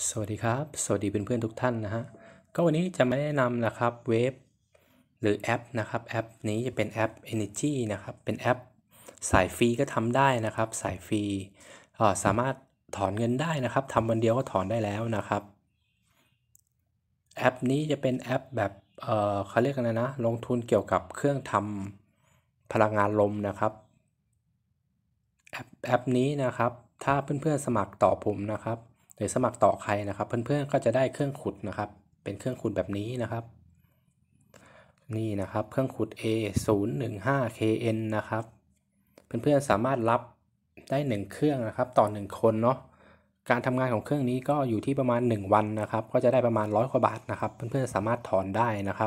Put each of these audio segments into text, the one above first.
สวัสดีครับสวัสดีเพื่อนๆทุกท่านนะฮะก็วันนี้จะมาแนะนำนะครับเว็บหรือแอปนะครับแอปนี้จะเป็นแอป Energy นะครับเป็นแอปสายฟรีก็ทำได้นะครับสายฟรีสามารถถอนเงินได้นะครับทำวันเดียวก็ถอนได้แล้วนะครับแอปนี้จะเป็นแอปแบบเขาเรียกกันนะลงทุนเกี่ยวกับเครื่องทำพลังงานลมนะครับแอปนี้นะครับถ้าเพื่อนๆสมัครต่อผมนะครับหรือสมัครต่อใครนะครับเพื่อนๆก็จะได้เครื่องขุดนะครับเป็นเครื่องขุดแบบนี้นะครับนี่นะครับเครื่องขุด A015KN นะครับเพื่อนๆสามารถรับได้1เครื่องนะครับต่อ1คนเนาะการทำงานของเครื่องนี้ก็อยู่ที่ประมาณ1วันนะครับก็จะได้ประมาณ100กว่าบาทนะครับเพื่อนๆสามารถถอนได้นะครับ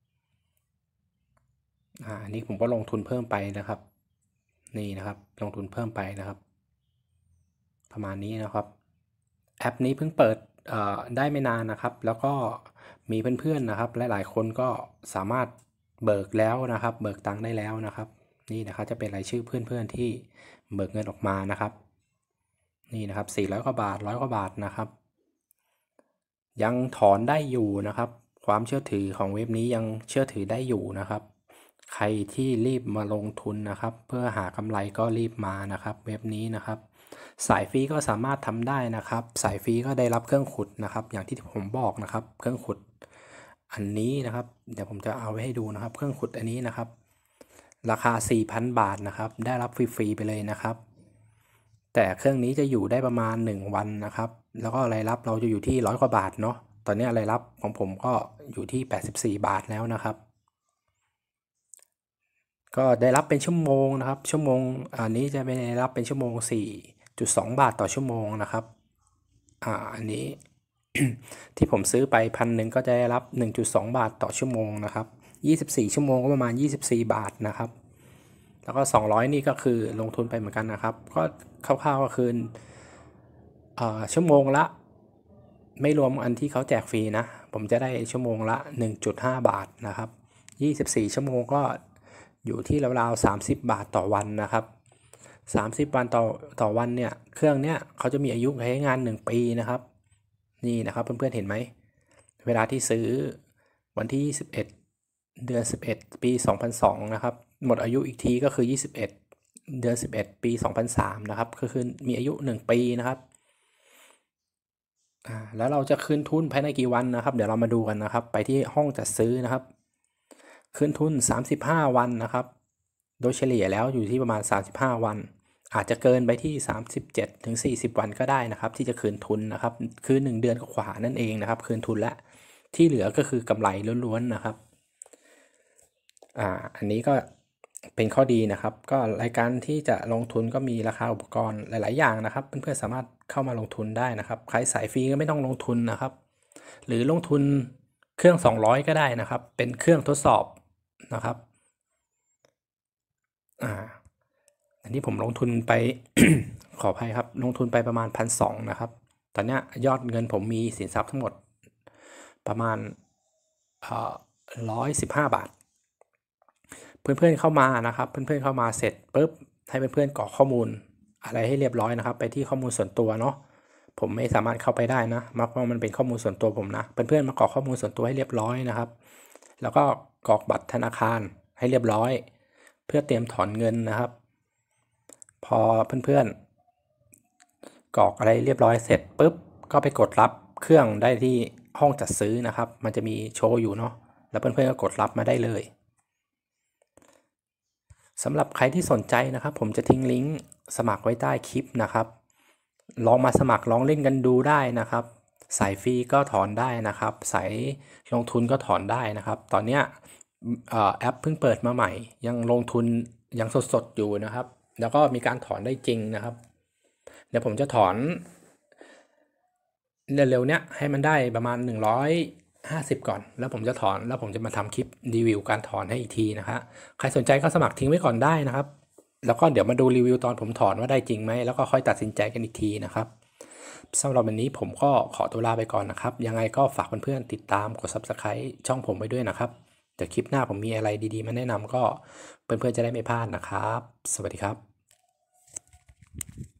อันนี้ผมก็ลงทุนเพิ่มไปนะครับนี่นะครับลงทุนเพิ่มไปนะครับประมาณนี้นะครับแอปนี้เพิ่งเปิดได้ไม่นานนะครับแล้วก็มีเพื่อนๆนะครับหลายๆคนก็สามารถเบิกแล้วนะครับเบิกตังค์ได้แล้วนะครับนี่นะครับจะเป็นรายชื่อเพื่อนๆที่เบิกเงินออกมานะครับนี่นะครับ400กว่าบาท100กว่าบาทนะครับยังถอนได้อยู่นะครับความเชื่อถือของเว็บนี้ยังเชื่อถือได้อยู่นะครับใครที่รีบมาลงทุนนะครับเพื่อหากำไรก็รีบมานะครับเว็บนี้นะครับสายฟรีก็สามารถทำได้นะครับสายฟรีก็ได้รับเครื่องขุดนะครับอย่างที่ผมบอกนะครับเครื่องขุดอันนี้นะครับเดี๋ยวผมจะเอาไว้ให้ดูนะครับเครื่องขุดอันนี้นะครับราคา 4,000 บาทนะครับได้รับฟรีๆไปเลยนะครับแต่เครื่องนี้จะอยู่ได้ประมาณ1วันนะครับแล้วก็รายรับเราจะอยู่ที่100กว่าบาทเนาะตอนนี้รายรับของผมก็อยู่ที่84บาทแล้วนะครับก็ได้รับเป็นชั่วโมงนะครับชั่วโมงอันนี้จะไม่ได้รับเป็นชั่วโมง4.2 บาทต่อชั่วโมงนะครับอันนี้ ที่ผมซื้อไป1,000ก็จะได้รับ 1.2 บาทต่อชั่วโมงนะครับ24ชั่วโมงก็ประมาณ24บาทนะครับแล้วก็200นี่ก็คือลงทุนไปเหมือนกันนะครับก็คร่าวๆก็คือชั่วโมงละไม่รวมอันที่เขาแจกฟรีนะผมจะได้ชั่วโมงละ 1.5 บาทนะครับ24ชั่วโมงก็อยู่ที่ราวๆ30บาทต่อวันนะครับ30วันต่อวันเนี่ยเครื่องเนี้ยเขาจะมีอายุใช้งาน1ปีนะครับนี่นะครับเพื่อนๆเห็นไหมเวลาที่ซื้อวันที่21เดือน11ปี2002นะครับหมดอายุอีกทีก็คือ21เดือน11ปี2003นะครับก็คือมีอายุ1ปีนะครับแล้วเราจะคืนทุนภายในกี่วันนะครับเดี๋ยวเรามาดูกันนะครับไปที่ห้องจัดซื้อนะครับคืนทุน35วันนะครับโดยเฉลี่ยแล้วอยู่ที่ประมาณ35วันอาจจะเกินไปที่37ถึง40วันก็ได้นะครับที่จะคืนทุนนะครับคือ1เดือนกว่านั่นเองนะครับคืนทุนและที่เหลือก็คือกำไรล้วนๆนะครับอันนี้ก็เป็นข้อดีนะครับก็รายการที่จะลงทุนก็มีราคาอุปกรณ์หลายๆอย่างนะครับเพื่อนๆสามารถเข้ามาลงทุนได้นะครับใครสายฟรีก็ไม่ต้องลงทุนนะครับหรือลงทุนเครื่อง200ก็ได้นะครับเป็นเครื่องทดสอบนะครับอันนี้ผมลงทุนไป ขออภัยครับลงทุนไปประมาณ1,200นะครับตอนนี้ยอดเงินผมมีสินทรัพย์ทั้งหมดประมาณ115บาทเพื่อนๆเข้ามานะครับเพื่อนๆเข้ามาเสร็จปุ๊บให้เพื่อนๆกรอกข้อมูลอะไรให้เรียบร้อยนะครับไปที่ข้อมูลส่วนตัวเนาะผมไม่สามารถเข้าไปได้นะเพราะมันเป็นข้อมูลส่วนตัวผมนะเพื่อนๆมากรอกข้อมูลส่วนตัวให้เรียบร้อยนะครับแล้วก็กรอกบัตรธนาคารให้เรียบร้อยเพื่อเตรียมถอนเงินนะครับพอเพื่อนๆกรอกอะไรเรียบร้อยเสร็จปุ๊บก็ไปกดรับเครื่องได้ที่ห้องจัดซื้อนะครับมันจะมีโชว์อยู่เนาะแล้วเพื่อนๆก็กดรับมาได้เลยสำหรับใครที่สนใจนะครับผมจะทิ้งลิงก์สมัครไว้ใต้คลิปนะครับลองมาสมัครลองเล่นกันดูได้นะครับสายฟรีก็ถอนได้นะครับสายลงทุนก็ถอนได้นะครับตอนนี้แอปเพิ่งเปิดมาใหม่ยังลงทุนยังสดๆอยู่นะครับแล้วก็มีการถอนได้จริงนะครับเดี๋ยวผมจะถอนเร็วๆเนี้ยให้มันได้ประมาณ150ก่อนแล้วผมจะถอนแล้วผมจะมาทำคลิปรีวิวการถอนให้อีกทีนะครับใครสนใจก็สมัครทิ้งไว้ก่อนได้นะครับแล้วก็เดี๋ยวมาดูรีวิวตอนผมถอนว่าได้จริงไหมแล้วก็ค่อยตัดสินใจกันอีกทีนะครับสำหรับวันนี้ผมก็ขอตัวลาไปก่อนนะครับยังไงก็ฝากเพื่อนๆติดตามกด Subscribe ช่องผมไว้ด้วยนะครับเดี๋ยวคลิปหน้าผมมีอะไรดีๆมาแนะนำก็เพื่อนๆจะได้ไม่พลาดนะครับสวัสดีครับ